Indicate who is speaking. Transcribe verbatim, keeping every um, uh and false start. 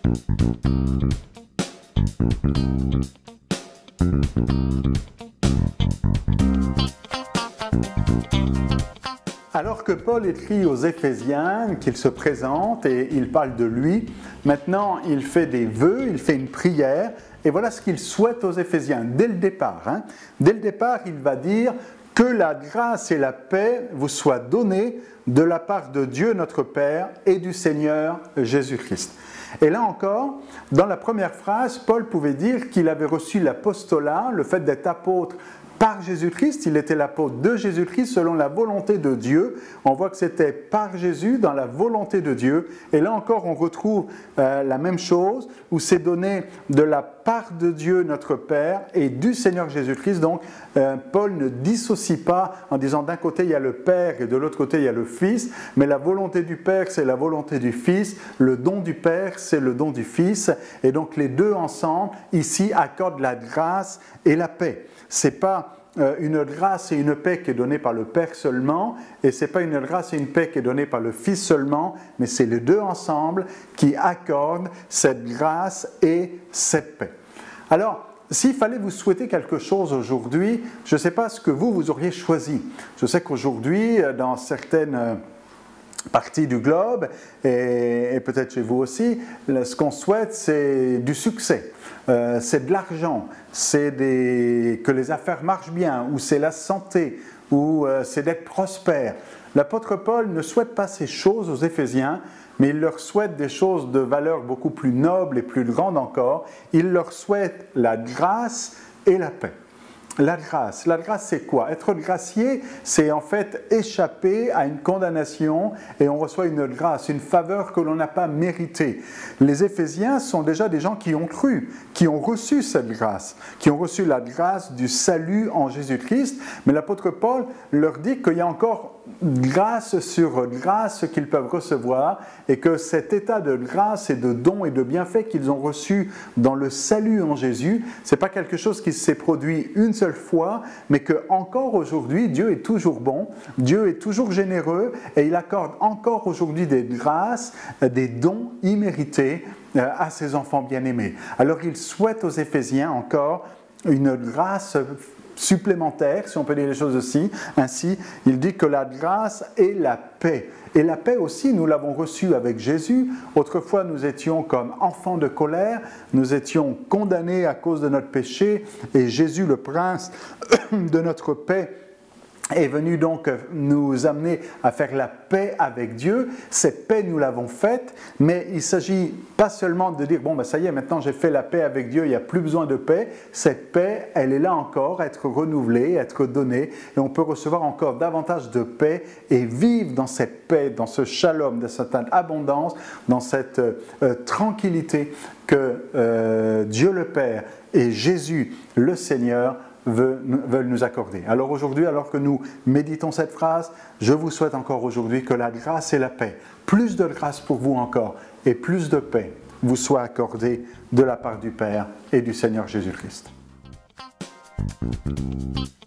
Speaker 1: Alors que Paul écrit aux Éphésiens, qu'il se présente et il parle de lui, maintenant il fait des vœux, il fait une prière, et voilà ce qu'il souhaite aux Éphésiens dès le départ. Hein. Dès le départ, il va dire que la grâce et la paix vous soient données de la part de Dieu notre Père et du Seigneur Jésus-Christ. Et là encore, dans la première phrase, Paul pouvait dire qu'il avait reçu l'apostolat, le fait d'être apôtre par Jésus-Christ, il était l'apôtre de Jésus-Christ selon la volonté de Dieu. On voit que c'était par Jésus, dans la volonté de Dieu. Et là encore, on retrouve euh, la même chose, où c'est donné de la part de Dieu, notre Père, et du Seigneur Jésus-Christ. Donc, euh, Paul ne dissocie pas en disant d'un côté, il y a le Père et de l'autre côté, il y a le Fils. Mais la volonté du Père, c'est la volonté du Fils. Le don du Père, c'est le don du Fils. Et donc, les deux ensemble, ici, accordent la grâce et la paix. Ce n'est pas euh, une grâce et une paix qui est donnée par le Père seulement, et ce n'est pas une grâce et une paix qui est donnée par le Fils seulement, mais c'est les deux ensemble qui accordent cette grâce et cette paix. Alors, s'il fallait vous souhaiter quelque chose aujourd'hui, je ne sais pas ce que vous, vous auriez choisi. Je sais qu'aujourd'hui, dans certaines parties du globe, et, et peut-être chez vous aussi, ce qu'on souhaite, c'est du succès. Euh, c'est de l'argent, c'est des... que les affaires marchent bien, ou c'est la santé, ou euh, c'est d'être prospère. L'apôtre Paul ne souhaite pas ces choses aux Éphésiens, mais il leur souhaite des choses de valeur beaucoup plus nobles et plus grandes encore. Il leur souhaite la grâce et la paix. La grâce, la grâce c'est quoi? Être gracié, c'est en fait échapper à une condamnation et on reçoit une grâce, une faveur que l'on n'a pas méritée. Les Éphésiens sont déjà des gens qui ont cru, qui ont reçu cette grâce, qui ont reçu la grâce du salut en Jésus-Christ, mais l'apôtre Paul leur dit qu'il y a encore grâce sur grâce qu'ils peuvent recevoir et que cet état de grâce et de don et de bienfait qu'ils ont reçu dans le salut en Jésus, ce n'est pas quelque chose qui s'est produit une seule fois, mais que encore aujourd'hui, Dieu est toujours bon, Dieu est toujours généreux et il accorde encore aujourd'hui des grâces, des dons immérités à ses enfants bien-aimés. Alors il souhaite aux Éphésiens encore une grâce supplémentaire, si on peut dire les choses aussi. Ainsi, il dit que la grâce et la paix. Et la paix aussi, nous l'avons reçue avec Jésus. Autrefois, nous étions comme enfants de colère, nous étions condamnés à cause de notre péché, et Jésus, le prince de notre paix, est venu donc nous amener à faire la paix avec Dieu. Cette paix, nous l'avons faite, mais il ne s'agit pas seulement de dire « bon, ben ça y est, maintenant j'ai fait la paix avec Dieu, il n'y a plus besoin de paix ». Cette paix, elle est là encore, être renouvelée, être donnée, et on peut recevoir encore davantage de paix et vivre dans cette paix, dans ce shalom, dans cette abondance, dans cette euh, tranquillité que euh, Dieu le Père et Jésus le Seigneur veulent nous accorder. Alors aujourd'hui, alors que nous méditons cette phrase, je vous souhaite encore aujourd'hui que la grâce et la paix, plus de grâce pour vous encore et plus de paix vous soient accordées de la part du Père et du Seigneur Jésus-Christ.